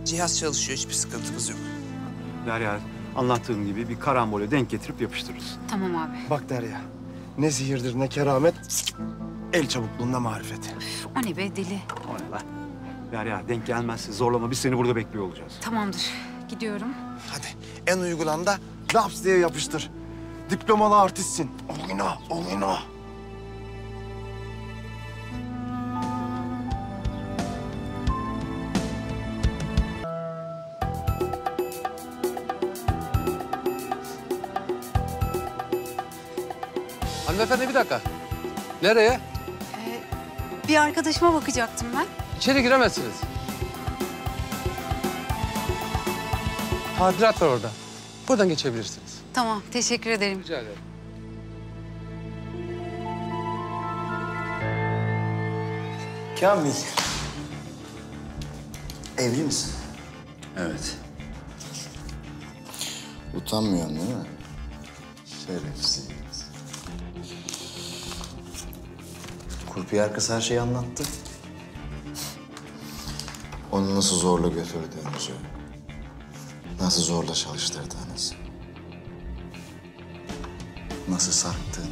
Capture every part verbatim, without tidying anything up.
Cihaz çalışıyor, hiçbir sıkıntımız yok. Derya, anlattığım gibi bir karambole denk getirip yapıştırırız. Tamam abi. Bak Derya, ne sihirdir ne keramet, el çabukluğunda marifet. Üf, o ne be deli. O ne lan? Derya, denk gelmezse zorlama. Biz seni burada bekliyor olacağız. Tamamdır. Gidiyorum. Hadi en uygulanda laps diye yapıştır. Diplomalı artistsin. Oyna, oyna. Hanımefendi bir dakika. Nereye? Ee, bir arkadaşıma bakacaktım ben. İçeri giremezsiniz. Tadilat var orada. Buradan geçebilirsiniz. Tamam, teşekkür ederim. Rica ederim. Kamil. Evli misin? Evet. Utanmıyorsun değil mi? Şerefsiz. Kurpiyer kız her şeyi anlattı. Onu nasıl zorla götürdüğünüzü, nasıl zorla çalıştırdığınızı, nasıl sarktığını.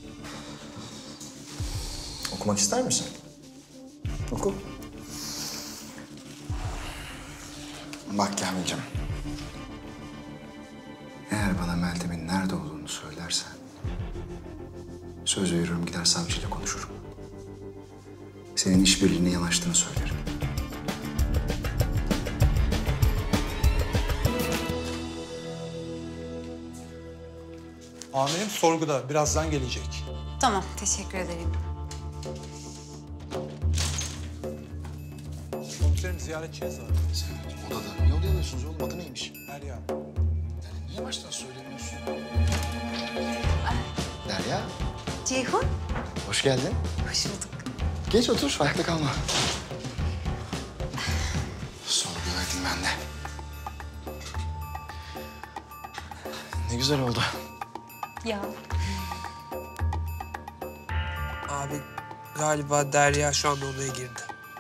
Okumak ister misin? Oku. Bak Kamil'cim. Eğer bana Meltem'in nerede olduğunu söylersen... söz veriyorum gider savcıyla konuşurum. Senin işbirliğine yanaştığını söylerim. Amirim sorguda. Birazdan gelecek. Tamam, teşekkür ederim. Komiserim ziyaretçiniz var. Odada. Niye odaya alıyorsunuz oğlum? Adı neymiş? Derya. Derya niye baştan söylemiyorsun? Derya, Ceyhun. hoş geldin. Hoş bulduk. Geç otur, ayakta kalma. Sorgulaydım ben de. Ne güzel oldu. Ya. Abi galiba Derya şu anda odaya girdi.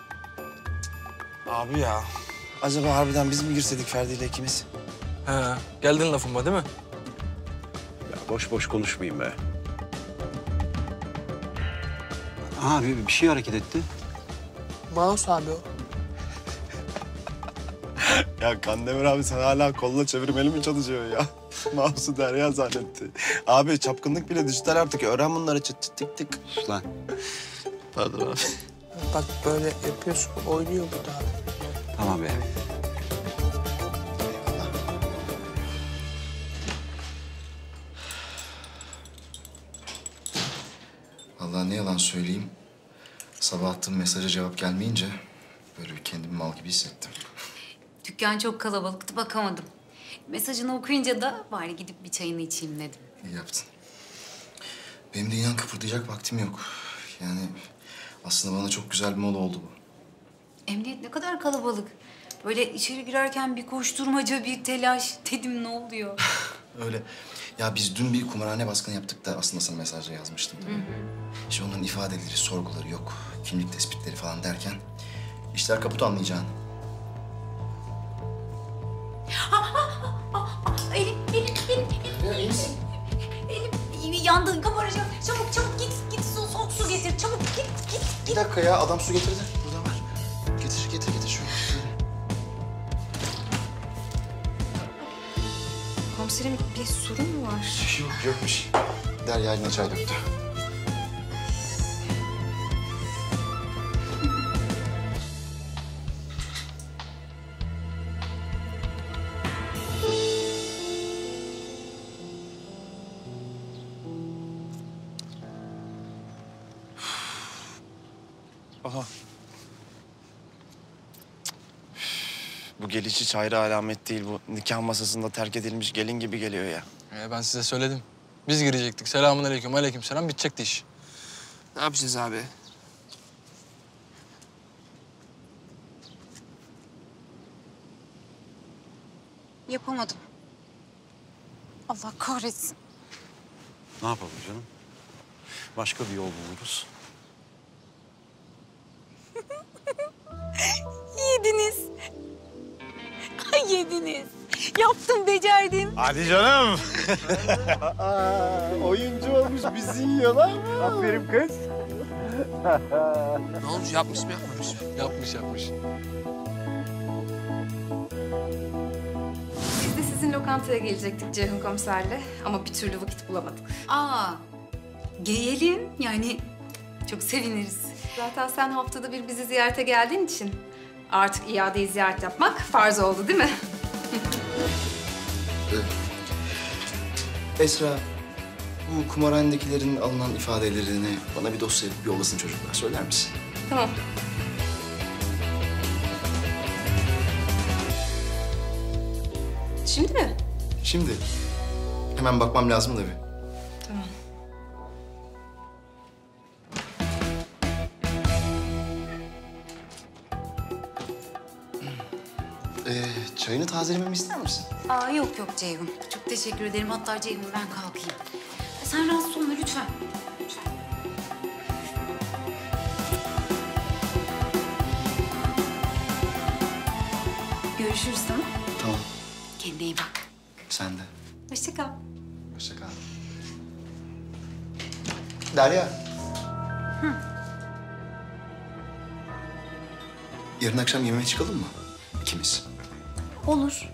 Abi ya, acaba harbiden biz mi girseydik Ferdi ile ikimiz? He, geldin lafıma değil mi? Ya boş boş konuşmayayım be. Abi bir şey hareket etti. Mouse abi o. Ya Kandemir abi sen hala kolla çevirmeli mi çalışıyor ya? Mouse'u Derya zannetti. Abi çapkınlık bile dijital artık. Öğren bunları çıt çıt tık tık. Sus lan. Pardon abi. Bak böyle yapıyorsun, oynuyor bu da abi. Tamam be. Vallahi ne yalan söyleyeyim. Sabah attığım mesaja cevap gelmeyince böyle bir kendimi mal gibi hissettim. Dükkan çok kalabalıktı, bakamadım. Mesajını okuyunca da bari gidip bir çayını içeyim dedim. İyi yaptın. Benim de inan kıpırdayacak vaktim yok. Yani aslında bana çok güzel bir mola oldu bu. Emniyet ne kadar kalabalık. Böyle içeri girerken bir koşturmaca, bir telaş. Dedim ne oluyor? Öyle. Ya biz dün bir kumarhane baskını yaptık da aslında sana mesajla yazmıştım. Değil mi? İşte onların ifadeleri, sorguları yok. Kimlik tespitleri falan derken işler kaput anlayacağın. Elim, elim, elim, elim. Ya iyi misin? Elim yandı, kabaracak. Çabuk, çabuk git, git su, soğuk su getir. Çabuk git, git, Bir git. dakika ya adam su getirdi. Burada var. Getir, getir, getir şunu. Komiserim bir sorun mu var? Yok, yokmuş. Derya eline çay döktü. Aha. Bu geliş hiç hayra alamet değil bu. Nikah masasında terk edilmiş gelin gibi geliyor ya. Ee, ben size söyledim. Biz girecektik. Selamun aleyküm, aleyküm selam. Bitecekti iş. Ne yapacağız abi? Yapamadım. Allah kahretsin. Ne yapalım canım? Başka bir yol buluruz. Yediniz. yediniz. Yaptım, becerdim. Hadi canım. Oyuncu olmuş bizi yiyorlar mı? Aferin kız. Ne olmuş, yapmış mı yapmamış mı? Yapmış yapmış. Biz de sizin lokantaya gelecektik Ceyhun komiserle ama bir türlü vakit bulamadık. Aa, gelelim. Yani çok seviniriz. Zaten sen haftada bir bizi ziyarete geldiğin için artık iadeyi ziyaret yapmak farz oldu değil mi? Esra, bu kumarhanedekilerin alınan ifadelerini bana bir dosya yapıp yollasın çocuklar. Söyler misin? Tamam. Şimdi mi? Şimdi. Hemen bakmam lazım da bir. Tamam. Ee, çayını tazelememi ister misin? Aa, yok yok Ceyhun. Çok teşekkür ederim. Hatta Ceyhun ben kalkayım. Sen rahatsız olma lütfen. Lütfen. Görüşürüz, tamam? Tamam. Kendine iyi bak. Sen de. Hoşça kal. Hoşça kal. Derya. Yarın akşam yemeğe çıkalım mı? İkimiz. Olur.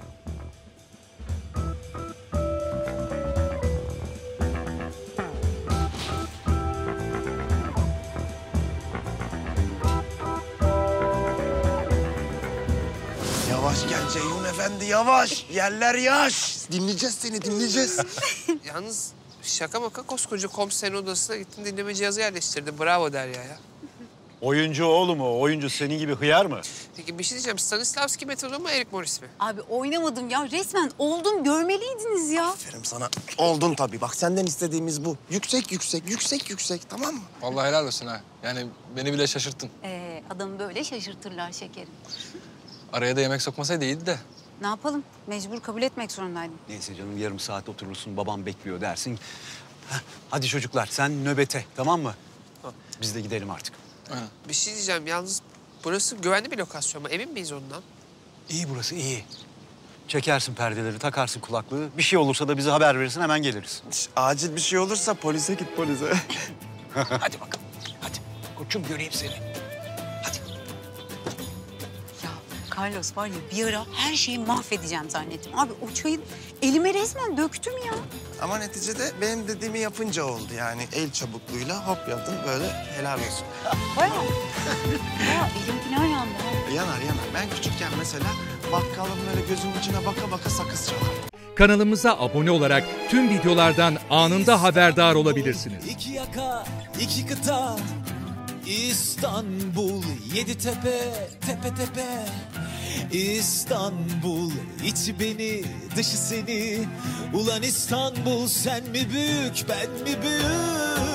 Yavaş gel Ceyhun Efendi yavaş. Yerler yaş. Dinleyeceğiz seni dinleyeceğiz. Yalnız şaka maka koskoca komiserin odasına gittin, dinleme cihazı yerleştirdi. Bravo Derya ya. Oyuncu oğlum o. Oyuncu senin gibi hıyar mı? Peki bir şey diyeceğim. Stanislavski metodu mu, Erik Morris mi? Abi oynamadım ya. Resmen oldum. Görmeliydiniz ya. Aferin sana. Oldun tabii. Bak senden istediğimiz bu. Yüksek yüksek yüksek yüksek tamam mı? Vallahi helal olsun ha. Yani beni bile şaşırttın. Ee, adamı böyle şaşırtırlar şekerim. Araya da yemek sokmasaydı iyiydi de. Ne yapalım? Mecbur kabul etmek zorundaydım. Neyse canım yarım saat oturursun babam bekliyor dersin. Heh, hadi çocuklar sen nöbete tamam mı? Biz de gidelim artık. Aynen. Bir şey diyeceğim. Yalnız burası güvenli bir lokasyon mu? Emin miyiz ondan? İyi burası iyi. Çekersin perdeleri, takarsın kulaklığı. Bir şey olursa da bize haber verirsin hemen geliriz. Şş, acil bir şey olursa polise git polise. Hadi bakalım. Hadi. Koçum göreyim seni. Hadi. Ya Carlos var ya bir ara her şeyi mahvedeceğim zannettim. Abi o çayı elime resmen döktüm ya. Ama neticede benim dediğimi yapınca oldu yani. El çabukluğuyla hop yaptın böyle helal olsun. Bayağı. Ya elim falan yandı. ha. Yanar yanar. Ben küçükken mesela bakkalın böyle gözümün içine baka baka sakız çalar. Kanalımıza abone olarak tüm videolardan anında haberdar olabilirsiniz. İki yaka, iki kıta, İstanbul, yedi tepe, tepe tepe. İstanbul, içi beni, dışı seni. Ulan İstanbul, sen mi büyük, ben mi büyük?